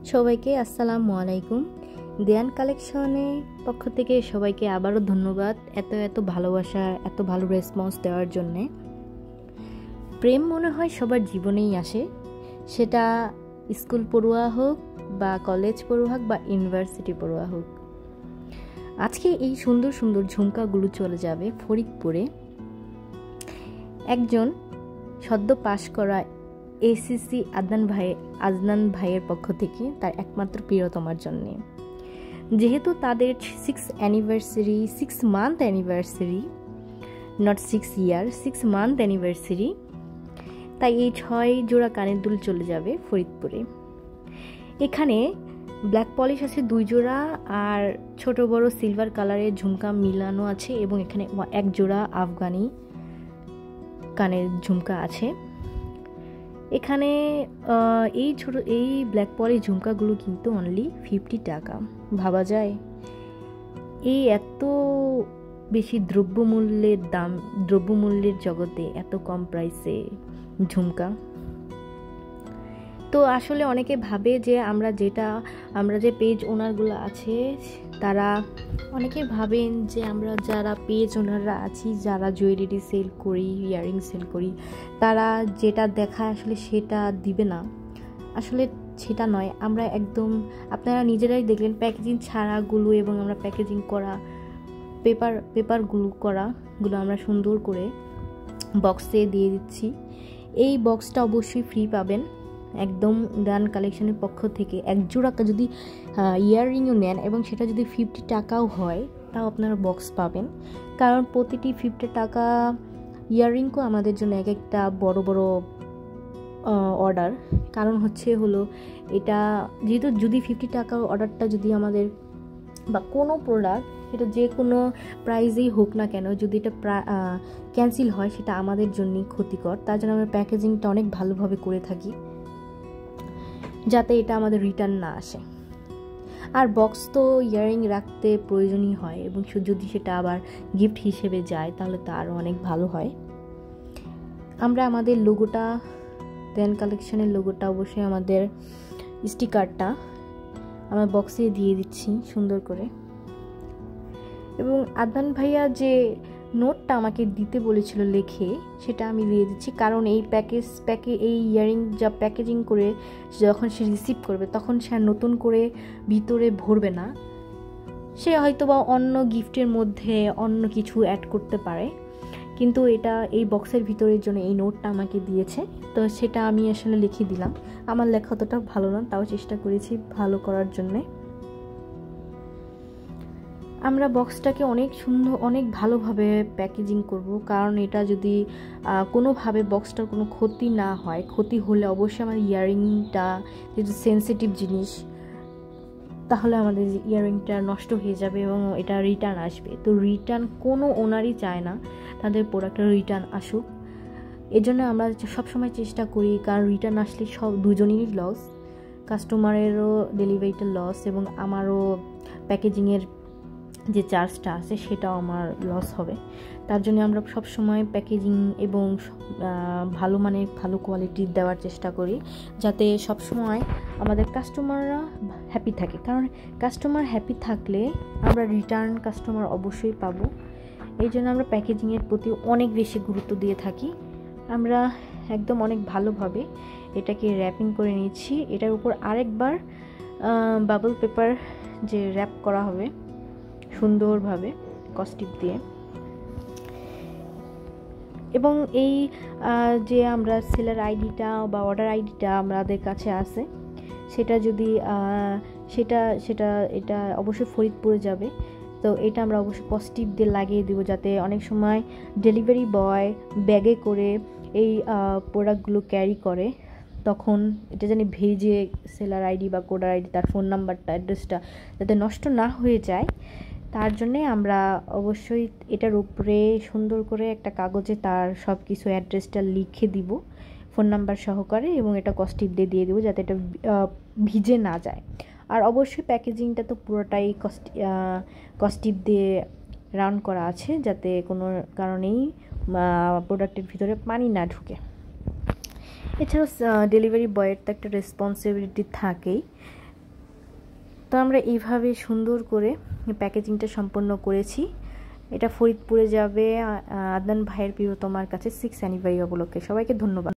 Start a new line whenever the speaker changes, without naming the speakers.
সবাইকে আসসালামু আলাইকুম। দেয়ান কালেকশনের পক্ষ থেকে সবাইকে আবারও ধন্যবাদ এত ভালোবাসা, এত ভালো রেসপন্স দেওয়ার জন্যে। প্রেম মনে হয় সবার জীবনেই আসে, সেটা স্কুল পড়ুয়া হোক বা কলেজ পড়ুয়া হোক বা ইউনিভার্সিটি পড়ুয়া হোক। আজকে এই সুন্দর সুন্দর ঝুমকাগুলো চলে যাবে ফরিদপুরে একজন সদ্য পাশ করা এসিসি আদনান ভাইয়ের পক্ষ থেকে, তার একমাত্র প্রিয়তমার জন্যে। যেহেতু তাদের 6 month anniversary, not 6 year, 6 month anniversary, তাই এই 6 জোড়া কানের দুল চলে যাবে ফরিদপুরে। এখানে ব্ল্যাক পলিশ আছে 2 জোড়া, আর ছোট বড় সিলভার কালারের ঝুমকা মিলানো আছে, এবং এখানে 1 জোড়া আফগানি কানের ঝুমকা আছে। এখানে এই ব্ল্যাক পলিশ ঝুমকাগুলো কিন্তু অনলি 50 টাকা। ভাবা যায় এই এত বেশি দ্রব্যমূল্যের জগতে এত কম প্রাইসে ঝুমকা। তো আসলে অনেকে ভাবে যে আমরা যে পেজ ওনারগুলো আছে, তারা অনেকে ভাবেন যে আমরা যারা পেজ ওনাররা আছি, যারা জুয়েলারি সেল করি, ইয়াররিং সেল করি, তারা যেটা দেখায় আসলে সেটা দিবে না। আসলে সেটা নয়। আমরা একদম, আপনারা নিজেরাই দেখলেন প্যাকেজিং ছাড়াগুলো, এবং আমরা প্যাকেজিং করা পেপারগুলো আমরা সুন্দর করে বক্সে দিয়ে দিচ্ছি। এই বক্সটা অবশ্যই ফ্রি পাবেন একদম দেয়ান কালেকশনের পক্ষ থেকে। 1 জোড়া যদি ইয়াররিংও নেন এবং সেটা যদি 50 টাকাও হয়, তাও আপনারা বক্স পাবেন। কারণ প্রতিটি 50 টাকা ইয়াররিংও আমাদের জন্য একটা বড় অর্ডার। কারণ হলো এটা যেহেতু যদি 50 টাকার অর্ডারটা যদি আমাদের বা কোনো প্রোডাক্ট, সেটা যে কোনো প্রাইজেই হোক না কেন, যদি এটা ক্যান্সেল হয়, সেটা আমাদের জন্যই ক্ষতিকর। তার জন্য আমরা প্যাকেজিংটা অনেক ভালোভাবে করে থাকি, যাতে এটা আমাদের রিটার্ন না আসে। আর বক্স তো ইয়াররিং রাখতে প্রয়োজনই হয়, এবং যদি সেটা আবার গিফট হিসেবে যায় তাহলে তো আরও অনেক ভালো হয়। আমরা আমাদের লোগোটা, দেয়ান কালেকশনের লোগোটা, অবশ্যই আমাদের স্টিকারটা আমরা বক্সে দিয়ে দিচ্ছি সুন্দর করে। এবং আদনান ভাইয়া যে নোটটা আমাকে দিতে বলেছিল লিখে, সেটা আমি দিয়ে দিচ্ছি। কারণ এই এই ইয়াররিং যা প্যাকেজিং করে যখন সে রিসিভ করবে, তখন সে নতুন করে ভিতরে ভরবে না। সে হয়তো বা অন্য গিফটের মধ্যে অন্য কিছু অ্যাড করতে পারে, কিন্তু এই বক্সের ভিতরের জন্য এই নোটটা আমাকে দিয়েছে, তো সেটা আমি আসলে লিখে দিলাম। আমার লেখা অতটা ভালো না, তাও চেষ্টা করেছি ভালো করার জন্যে। আমরা বক্সটাকে অনেক সুন্দর, অনেক ভালোভাবে প্যাকেজিং করব, কারণ এটা যদি কোনোভাবে বক্সটার কোনো ক্ষতি না হয়, ক্ষতি হলে অবশ্যই আমার ইয়াররিংটা যেহেতু সেন্সিটিভ জিনিস, তাহলে আমাদের ইয়াররিংটা নষ্ট হয়ে যাবে এবং এটা রিটার্ন আসবে। তো রিটার্ন কোনো ওনারই চায় না তাদের প্রোডাক্টের রিটার্ন আসুক। এজন্য আমরা সবসময় চেষ্টা করি, কারণ রিটার্ন আসলে দুজনেরই লস, কাস্টমারেরও ডেলিভারিটা লস, এবং আমারও প্যাকেজিংয়ের যে চার্জটা আছে সেটাও আমার লস হবে। তার জন্য আমরা সবসময় প্যাকেজিং এবং ভালো মানের ভালো কোয়ালিটির দেওয়ার চেষ্টা করি, যাতে সবসময় আমাদের কাস্টমাররা হ্যাপি থাকে। কারণ কাস্টমার হ্যাপি থাকলে আমরা রিটার্ন কাস্টমার অবশ্যই পাবো। এই জন্য আমরা প্যাকেজিংয়ের প্রতি অনেক বেশি গুরুত্ব দিয়ে থাকি। আমরা একদম অনেক ভালোভাবে এটাকে র্যাপিং করে নিচ্ছি। এটার উপর আরেকবার বাবল পেপার যে র্যাপ করা হবে সুন্দরভাবে কস্টিপ দিয়ে। এবং এই যে আমরা সেলার আইডিটা বা অর্ডার আইডিটা আমাদের কাছে আছে, সেটা যদি এটা অবশ্যই ফরিদপুরে যাবে। তো এটা আমরা অবশ্যই পজিটিভ দিয়ে লাগিয়ে দেবো, যাতে অনেক সময় ডেলিভারি বয় ব্যাগে করে এই প্রোডাক্টগুলো ক্যারি করে, তখন এটা জানি ভেজে সেলার আইডি বা কোডার আইডি, তার ফোন নাম্বারটা, অ্যাড্রেসটা যাতে নষ্ট না হয়ে যায়, তার জন্যে আমরা অবশ্যই এটার উপরে সুন্দর করে একটা কাগজে তার সব কিছু অ্যাড্রেসটা লিখে দিব ফোন নাম্বার সহকারে, এবং এটা কস্টিপ দিয়ে দেবো যাতে এটা ভিজে না যায়। আর অবশ্যই প্যাকেজিংটা তো পুরোটাই কস্টিপ দিয়ে রাউন্ড করা আছে, যাতে কোনো কারণেই প্রোডাক্টের ভিতরে পানি না ঢুকে। এছাড়াও ডেলিভারি বয়ের তো একটা রেসপন্সিবিলিটি থাকেই, তো আমরা এইভাবে সুন্দর করে প্যাকেজিংটা সম্পন্ন করেছি। এটা ফরিদপুরে যাবে আদনান ভাইয়ের প্রিয়তমার কাছে 6 অ্যানিভার্সারি উপলক্ষে। সবাইকে ধন্যবাদ।